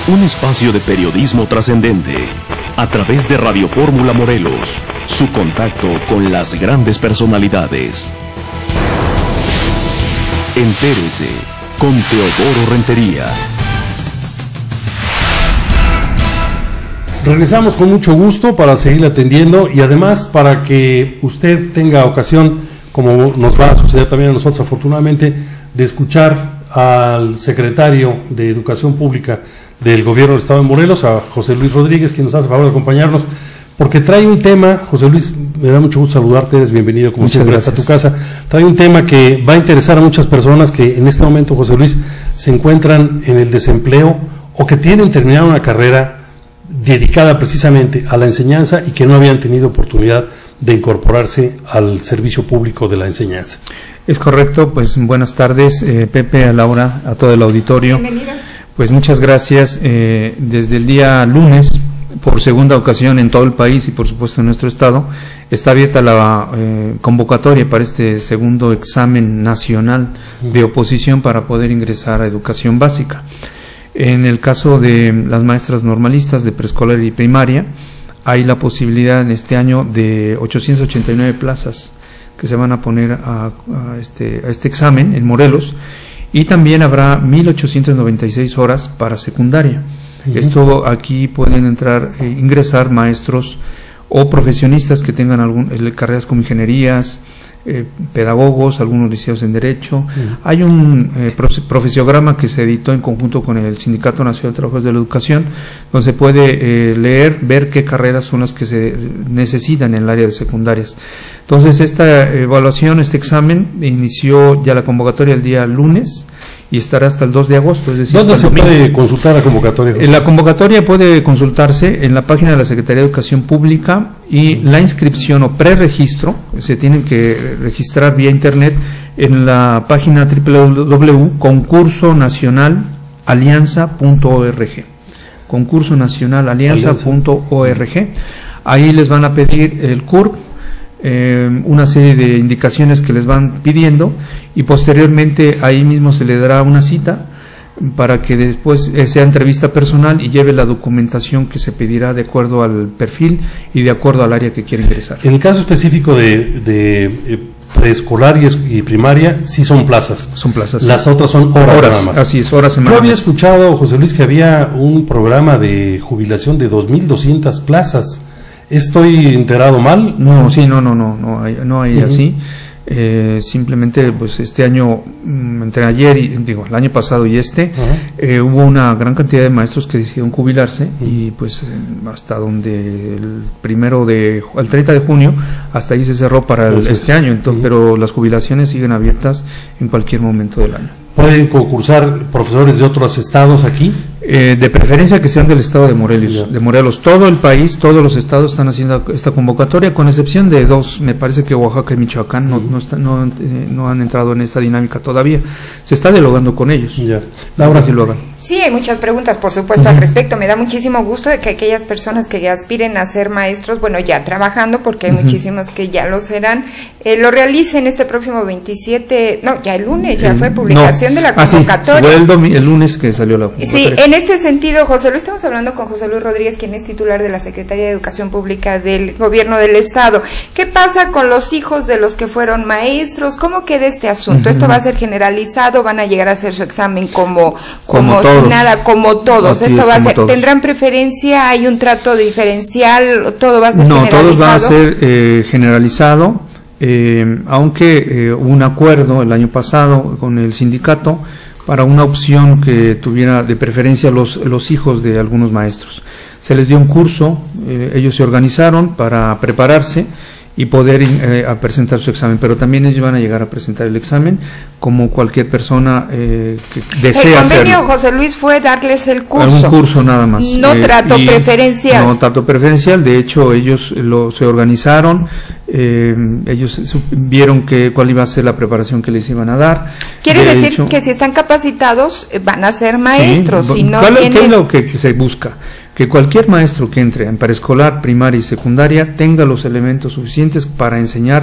Un espacio de periodismo trascendente. A través de Radio Fórmula Morelos. Su contacto con las grandes personalidades. Entérese con Teodoro Rentería. Regresamos con mucho gusto para seguirle atendiendo y además para que usted tenga ocasión, como nos va a suceder también a nosotros afortunadamente, de escuchar al secretario de Educación Pública del Gobierno del Estado de Morelos, a José Luis Rodríguez, quien nos hace favor de acompañarnos, porque trae un tema. José Luis, me da mucho gusto saludarte, eres bienvenido como siempre a tu casa. Trae un tema que va a interesar a muchas personas que en este momento, José Luis, se encuentran en el desempleo o que tienen terminado una carrera dedicada precisamente a la enseñanza y que no habían tenido oportunidad de incorporarse al servicio público de la enseñanza. Es correcto, pues buenas tardes, Pepe, a Laura, a todo el auditorio. Bienvenida. Pues muchas gracias. Desde el día lunes, por segunda ocasión en todo el país y por supuesto en nuestro estado, está abierta la convocatoria para este segundo examen nacional de oposición para poder ingresar a educación básica. En el caso de las maestras normalistas de preescolar y primaria, hay la posibilidad en este año de 889 plazas que se van a poner a este examen en Morelos, y también habrá 1896 horas para secundaria. Esto aquí pueden ingresar maestros o profesionistas que tengan carreras como ingenierías, pedagogos, algunos licenciados en Derecho. Hay un profesiograma que se editó en conjunto con el Sindicato Nacional de Trabajadores de la Educación, donde se puede ver qué carreras son las que se necesitan en el área de secundarias. Entonces, esta evaluación, este examen, inició ya la convocatoria el día lunes y estará hasta el 2 de agosto. Es decir, ¿dónde se puede consultar la convocatoria? La convocatoria puede consultarse en la página de la Secretaría de Educación Pública, y la inscripción o preregistro se tienen que registrar vía internet en la página www.concursonacionalalianza.org. concursonacionalalianza.org. Ahí les van a pedir el CURP, una serie de indicaciones que les van pidiendo, y posteriormente ahí mismo se le dará una cita para que después sea entrevista personal y lleve la documentación que se pedirá de acuerdo al perfil y de acuerdo al área que quiere ingresar. En el caso específico de preescolar y primaria, sí son plazas. Son plazas. Las otras son horas nada más. Así es, horas semanales. Yo había escuchado, José Luis, que había un programa de jubilación de 2.200 plazas. ¿Estoy enterado mal? No, sí, no hay así. Simplemente, pues este año, entre ayer y el año pasado y hubo una gran cantidad de maestros que decidieron jubilarse, y pues hasta donde el 30 de junio, hasta ahí se cerró para este año. Entonces, pero las jubilaciones siguen abiertas en cualquier momento del año. ¿Pueden concursar profesores de otros estados aquí? De preferencia que sean del estado de Morelos. Todo el país, todos los estados están haciendo esta convocatoria, con excepción de dos. Me parece que Oaxaca y Michoacán no han entrado en esta dinámica todavía. Se está dialogando con ellos. Ya. Laura, si lo hagan. Sí, hay muchas preguntas, por supuesto, al respecto. Me da muchísimo gusto de que aquellas personas que aspiren a ser maestros, bueno, ya trabajando, porque hay muchísimos que ya lo serán, lo realicen este próximo 27, ya el lunes, ya fue publicación de la convocatoria. Sí, fue el lunes que salió la convocatoria. Sí, en este sentido, José Luis, estamos hablando con José Luis Rodríguez, quien es titular de la Secretaría de Educación Pública del Gobierno del Estado. ¿Qué pasa con los hijos de los que fueron maestros? ¿Cómo queda este asunto? ¿Esto va a ser generalizado? ¿Van a llegar a hacer su examen como nada, como todos? ¿Esto va a ser, tendrán preferencia? ¿Hay un trato diferencial? ¿Todo va a ser generalizado? No, todo va a ser generalizado, aunque hubo un acuerdo el año pasado con el sindicato para una opción que tuviera de preferencia los hijos de algunos maestros. Se les dio un curso, ellos se organizaron para prepararse y poder presentar su examen, pero también ellos van a llegar a presentar el examen como cualquier persona que desea hacerlo. El convenio, José Luis, fue darles el curso. Un curso nada más. No trato preferencial. No trato preferencial, de hecho ellos se organizaron, ellos vieron cuál iba a ser la preparación que les iban a dar. Quiere decir que si están capacitados van a ser maestros. Sí, si no ¿qué es lo que se busca? Que cualquier maestro que entre en preescolar, primaria y secundaria tenga los elementos suficientes para enseñar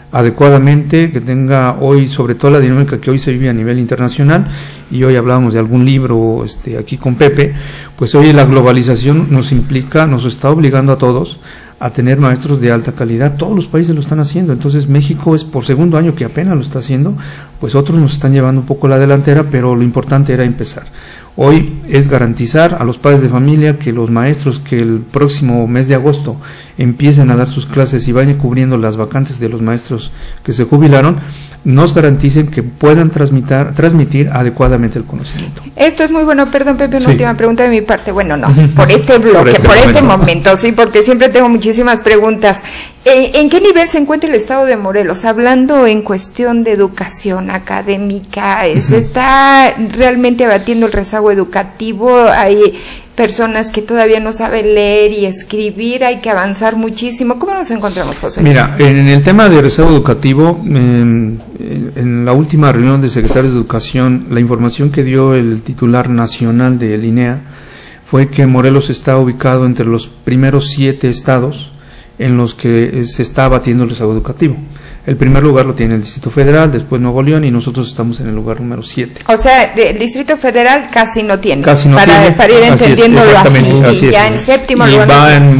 adecuadamente, que tenga hoy, sobre todo la dinámica que hoy se vive a nivel internacional, y hoy hablábamos de algún libro aquí con Pepe, pues hoy la globalización nos implica, nos está obligando a todos a tener maestros de alta calidad. Todos los países lo están haciendo, entonces México es por segundo año que apenas lo está haciendo, pues otros nos están llevando un poco la delantera, pero lo importante era empezar. Hoy es garantizar a los padres de familia que los maestros que el próximo mes de agosto empiecen a dar sus clases y vayan cubriendo las vacantes de los maestros que se jubilaron, nos garanticen que puedan transmitir adecuadamente el conocimiento. Esto es muy bueno. Perdón, Pepe, una última pregunta de mi parte. Bueno, no, por este bloque, por este momento, sí, porque siempre tengo muchísimas preguntas. ¿En qué nivel se encuentra el estado de Morelos? Hablando en cuestión de educación académica, ¿se está realmente abatiendo el rezago educativo? Hay personas que todavía no saben leer y escribir, hay que avanzar muchísimo. ¿Cómo nos encontramos, José? Mira, en el tema de rezago educativo, en la última reunión de secretarios de Educación, la información que dio el titular nacional del INEA fue que Morelos está ubicado entre los primeros 7 estados en los que se está abatiendo el rezago educativo. El primer lugar lo tiene el Distrito Federal, después Nuevo León, y nosotros estamos en el lugar número 7. O sea, el Distrito Federal casi no tiene. Casi no tiene. Para ir entendiéndolo así. Y ya en séptimo lugar. Y va en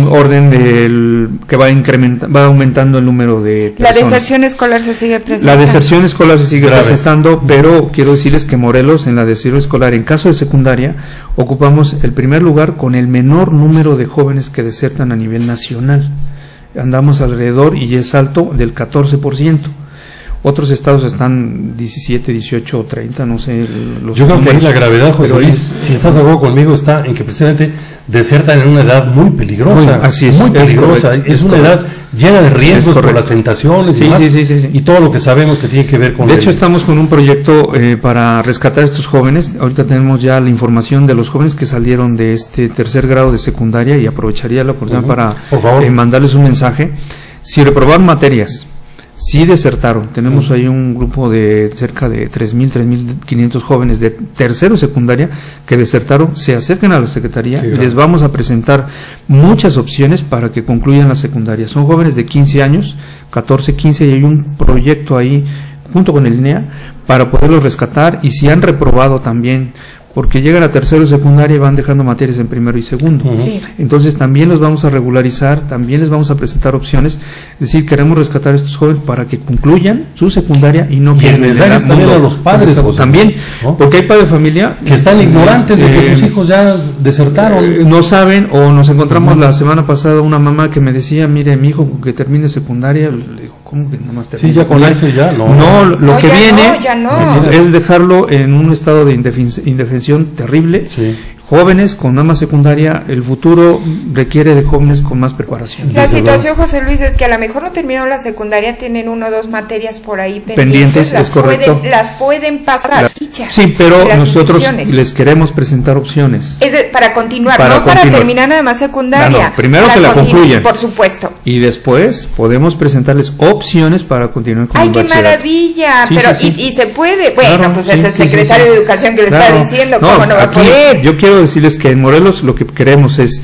orden que va aumentando el número de personas. La deserción escolar se sigue presentando. La deserción escolar se sigue presentando, pero quiero decirles que Morelos, en la deserción escolar, en caso de secundaria, ocupamos el primer lugar con el menor número de jóvenes que desertan a nivel nacional. Andamos alrededor, y es alto, del 14%. Otros estados están 17, 18 o 30, no sé. Yo creo que ahí la gravedad, José Luis, si estás de acuerdo conmigo, está en que precisamente desertan en una edad muy peligrosa. Así es. Muy peligrosa. Es una edad llena de riesgos por las tentaciones y demás, y todo lo que sabemos que tiene que ver con... De hecho, estamos con un proyecto para rescatar a estos jóvenes. Ahorita tenemos ya la información de los jóvenes que salieron de este tercer grado de secundaria, y aprovecharía la oportunidad para mandarles un mensaje. Si reprobaron materias, sí desertaron. Tenemos ahí un grupo de cerca de 3.500 jóvenes de tercero secundaria que desertaron. Se acercan a la Secretaría y les vamos a presentar muchas opciones para que concluyan la secundaria. Son jóvenes de 15 años, 14, 15, y hay un proyecto ahí junto con el INEA para poderlos rescatar. Y si han reprobado también, porque llegan a tercero de secundaria y van dejando materias en primero y segundo. Entonces también los vamos a regularizar, también les vamos a presentar opciones. Es decir, queremos rescatar a estos jóvenes para que concluyan su secundaria y no queden en el mundo. También a los padres, también, porque hay padres de familia que están ignorantes de que sus hijos ya desertaron. No saben, o nos encontramos la semana pasada una mamá que me decía, mire, mi hijo con que termine secundaria, le digo, ¿cómo que nada más termine? Sí, ya con eso ya, no, lo que viene es dejarlo en un estado de indefensión terrible. Jóvenes con nada más secundaria, el futuro requiere de jóvenes con más preparación. La situación, José Luis, es que a lo mejor no terminaron la secundaria, tienen 1 o 2 materias por ahí pendientes, es correcto. Las pueden pasar. Sí, pero nosotros les queremos presentar opciones. Para continuar, no para terminar nada más secundaria. No, primero que la concluyan. Por supuesto. Y después podemos presentarles opciones para continuar con el bachillerato. ¡Ay, qué maravilla! Pero y se puede. Bueno, pues es el secretario de Educación que lo está diciendo, ¿cómo no va a poder? Yo quiero decirles que en Morelos lo que queremos es,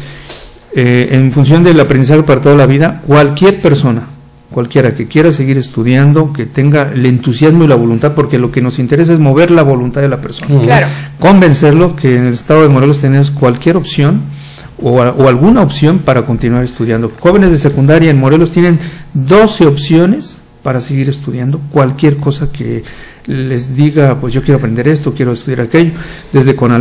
en función del aprendizaje para toda la vida, cualquier persona, cualquiera que quiera seguir estudiando, que tenga el entusiasmo y la voluntad, porque lo que nos interesa es mover la voluntad de la persona. Claro. Convencerlo que en el estado de Morelos tenemos cualquier opción o alguna opción para continuar estudiando. Jóvenes de secundaria en Morelos tienen 12 opciones para seguir estudiando cualquier cosa que les diga, pues yo quiero aprender esto, quiero estudiar aquello, desde